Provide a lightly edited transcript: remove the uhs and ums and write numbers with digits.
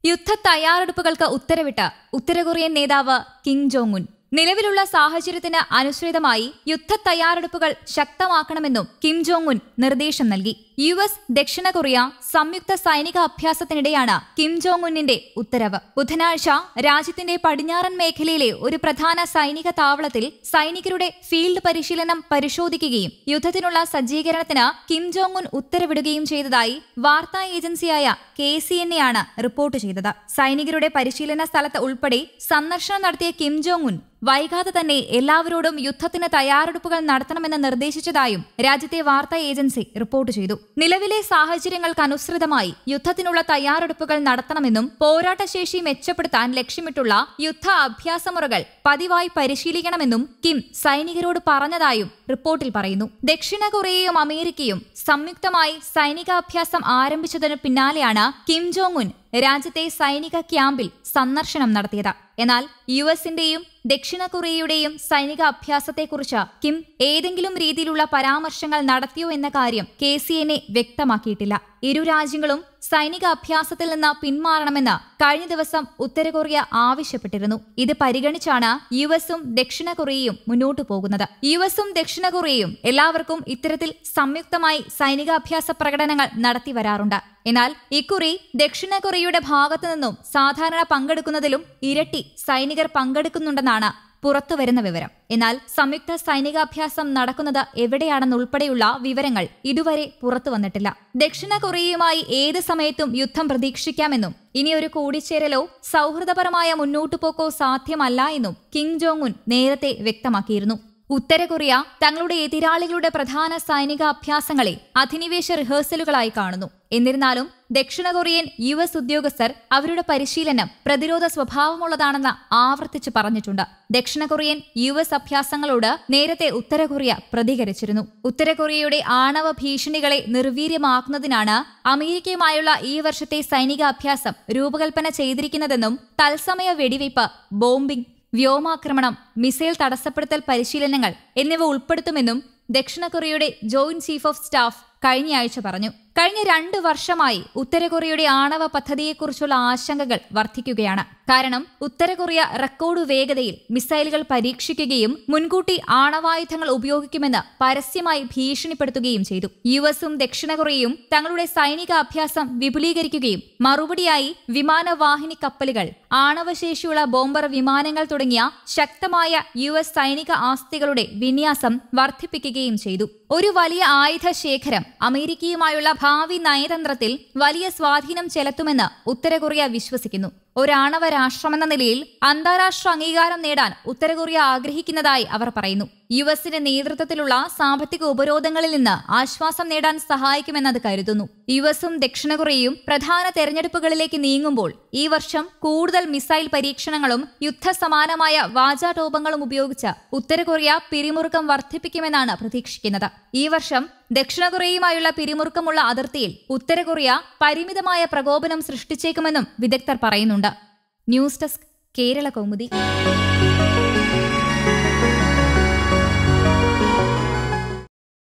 യുദ്ധ തയ്യാറെടുപ്പുകൾക്ക് ഉത്തരവിട്ട് ഉത്തരകൊറിയൻ നേതാവ് Kim Jong Un. നിലവിലുള്ള സാഹചര്യത്തിന് അനുസൃതമായി യുദ്ധ തയ്യാറെടുപ്പുകൾ ശക്തമാക്കണമെന്നും കിം ജോങ് ഉൻ നിർദ്ദേശം നൽകി. US ദക്ഷിണ കൊറിയ സംയുക്ത സൈനിക അഭ്യാസത്തിനിടെയാണ് കിം ജോങ് ഉന്നിന്റെ ഉത്തരവ്. ബുധനാഴ്ച രാജ്യത്തിന്റെ പടിഞ്ഞാറൻ മേഖലയിലെ ഒരു പ്രധാന സൈനിക താവളത്തിൽ സൈനികരുടെ ഫീൽഡ് പരിശീലനം പരിശോധിക്കുകയും യുദ്ധത്തിനുള്ള സജ്ജീകരണത്തിന് കിം ജോങ് ഉൻ ഉത്തരവിടുകയും ചെയ്തതായി വാർത്താ ഏജൻസിയായ KCNA ആണ് റിപ്പോർട്ട് ചെയ്തത്. സൈനികരുടെ പരിശീലന സ്ഥലത്ത് ഉൾപ്പെടെ സന്ദർശനം നടത്തിയ കിം ജോങ് ഉൻ വൈകാതെ തന്നെ എല്ലാവരോടും യുദ്ധത്തിന് തയ്യാറെടുപ്പുകൾ നടത്തണമെന്ന് നിർദ്ദേശിച്ചതായും രാജ്യത്തെ വാർത്താ ഏജൻസി റിപ്പോർട്ട് ചെയ്തു. നിലവിലെ സാഹചര്യങ്ങൾക്കനുസൃതമായി യുദ്ധത്തിനുള്ള തയ്യാറെടുപ്പുകൾ നടത്തണമെന്നും പോരാട്ടശേഷി മെച്ചപ്പെടുത്താൻ ലക്ഷ്യമിട്ടുള്ള യുദ്ധ അഭ്യാസമുറകൾ പതിവായി പരിശീലിക്കണമെന്നും കിം സൈനികരോട് പറഞ്ഞതായും റിപ്പോർട്ടിൽ പറയുന്നു. ദക്ഷിണ കൊറിയയും അമേരിക്കയും സംയുക്തമായി സൈനികാഭ്യാസം ആരംഭിച്ചതിനു പിന്നാലെയാണ് കിം ജോങ് ഉൻ രാജ്യത്തെ സൈനിക ക്യാമ്പിൽ സന്ദർശനം നടത്തിയത്. എന്നാൽ യുഎസിന്റെയും ദക്ഷിണ കൊറിയയുടെയും സൈനിക അഭ്യാസത്തെക്കുറിച്ച് കിം ഏതെങ്കിലും രീതിയിലുള്ള പരാമർശങ്ങൾ നടത്തിയോ എന്ന കാര്യം KCNA വ്യക്തമാക്കിയിട്ടില്ല. ഇരു രാജ്യങ്ങളും സൈനിക അഭ്യാസത്തിൽ നിന്ന് പിന്മാറണമെന്ന് കഴിഞ്ഞ ദിവസം ഉത്തര കൊറിയ ആവശ്യപ്പെട്ടിരുന്നു. ഇത് പരിഗണിച്ചാണ് യുഎസും ദക്ഷിണ കൊറിയയും മുന്നോട്ടു പോകുന്നത്. യുഎസും ദക്ഷിണ കൊറിയയും എല്ലാവർക്കും ഇത്തരത്തിൽ സംയുക്തമായി സൈനികാഭ്യാസ പ്രകടനങ്ങൾ നടത്തി വരാറുണ്ട്. എന്നാൽ ഇക്കുറി ദക്ഷിണ കൊറിയയുടെ ഭാഗത്തു നിന്നും സാധാരണ പങ്കെടുക്കുന്നതിലും ഇരട്ടി സൈനികർ പങ്കെടുക്കുന്നുണ്ടെന്നാണ് പുറത്തുവരുന്ന വിവരം. എന്നാൽ സംയുക്ത സൈനികാഭ്യാസം നടക്കുന്നത് എവിടെയാണെന്നുൾപ്പെടെയുള്ള വിവരങ്ങൾ ഇതുവരെ പുറത്തു വന്നിട്ടില്ല. ദക്ഷിണ കൊറിയയുമായി ഏത് സമയത്തും യുദ്ധം പ്രതീക്ഷിക്കാമെന്നും ഇനിയൊരു കൂടിച്ചേരലോ സൗഹൃദപരമായ മുന്നോട്ടുപോക്കോ സാധ്യമല്ല എന്നും കിം ജോങ് ഉൻ നേരത്തെ വ്യക്തമാക്കിയിരുന്നു. ഉത്തര കൊറിയ തങ്ങളുടെ എതിരാളികളുടെ പ്രധാന സൈനിക അഭ്യാസങ്ങളെ അധിനിവേശ റിഹേഴ്സലുകളായി കാണുന്നു. എന്നിരുന്നാലും ദക്ഷിണ കൊറിയൻ US ഉദ്യോഗസ്ഥർ അവരുടെ പരിശീലനം പ്രതിരോധ സ്വഭാവമുള്ളതാണെന്ന് ആവർത്തിച്ച് പറഞ്ഞിട്ടുണ്ട്. ദക്ഷിണ കൊറിയൻ US അഭ്യാസങ്ങളോട് നേരത്തെ ഉത്തര കൊറിയ പ്രതികരിച്ചിരുന്നു. ഉത്തര കൊറിയയുടെ ആണവ ഭീഷണികളെ നിർവീര്യമാക്കുന്നതിനാണ് അമേരിക്കയുമായുള്ള ഈ വർഷത്തെ സൈനിക അഭ്യാസം രൂപകൽപ്പന ചെയ്തിരിക്കുന്നതെന്നും തത്സമയ വെടിവയ്പ്, ബോംബിംഗ്, വ്യോമാക്രമണം, മിസൈൽ തടസ്സപ്പെടുത്തൽ പരിശീലനങ്ങൾ എന്നിവ ഉൾപ്പെടുത്തുമെന്നും ദക്ഷിണ കൊറിയയുടെ ജോയിന്റ് ചീഫ് ഓഫ് സ്റ്റാഫ് കഴിഞ്ഞയാഴ്ച പറഞ്ഞു. കഴിഞ്ഞ 2 വർഷമായി ഉത്തര കൊറിയയുടെ ആണവ പദ്ധതിയെക്കുറിച്ചുള്ള ആശങ്കകൾ വർദ്ധിക്കുകയാണ്. കാരണം ഉത്തര കൊറിയ റെക്കോർഡ് വേഗതയിൽ മിസൈലുകൾ പരീക്ഷിക്കുകയും മുൻകൂട്ടി ആണവായുധങ്ങൾ ഉപയോഗിക്കുമെന്ന് പരസ്യമായി ഭീഷണിപ്പെടുത്തുകയും ചെയ്തു. യുഎസും ദക്ഷിണ കൊറിയയും തങ്ങളുടെ സൈനിക അഭ്യാസം വിപുലീകരിക്കുകയും മറുപടിയായി വിമാനവാഹിനി കപ്പലുകൾ, ആണവശേഷിയുള്ള ബോംബർ വിമാനങ്ങൾ തുടങ്ങിയ ശക്തമായ US സൈനിക ആസ്തികളുടെ വിന്യാസം വർദ്ധിപ്പിക്കുകയും ചെയ്തു. ഒരു വലിയ ആയുധ ശേഖരം അമേരിക്കയുമായുള്ള ഭാവി നയതന്ത്രത്തിൽ വലിയ സ്വാധീനം ചെലുത്തുമെന്ന് ഉത്തര കൊറിയ വിശ്വസിക്കുന്നു. ഒരാണവ രാഷ്ട്രമെന്ന നിലയിൽ അന്താരാഷ്ട്ര അംഗീകാരം നേടാൻ ഉത്തര കൊറിയ ആഗ്രഹിക്കുന്നതായി അവർ പറയുന്നു. യുഎസിന്റെ നേതൃത്വത്തിലുള്ള സാമ്പത്തിക ഉപരോധങ്ങളിൽ നിന്ന് ആശ്വാസം നേടാൻ സഹായിക്കുമെന്നത് കരുതുന്നു. യുഎസും ദക്ഷിണ കൊറിയയും പ്രധാന തെരഞ്ഞെടുപ്പുകളിലേക്ക് നീങ്ങുമ്പോൾ ഈ വർഷം കൂടുതൽ മിസൈൽ പരീക്ഷണങ്ങളും യുദ്ധസമാനമായ വാചാടോപങ്ങളും ഉപയോഗിച്ച് ഉത്തര കൊറിയ പിരിമുറുക്കം വർദ്ധിപ്പിക്കുമെന്നാണ് പ്രതീക്ഷിക്കുന്നത്. ഈ വർഷം ദക്ഷിണ കൊറിയയുമായുള്ള പിരിമുറുക്കമുള്ള അതിർത്തിയിൽ ഉത്തര കൊറിയ പരിമിതമായ പ്രകോപനം സൃഷ്ടിച്ചേക്കുമെന്നും വിദഗ്ധർ പറയുന്നുണ്ട്. News desk, Kerala Kaumudi.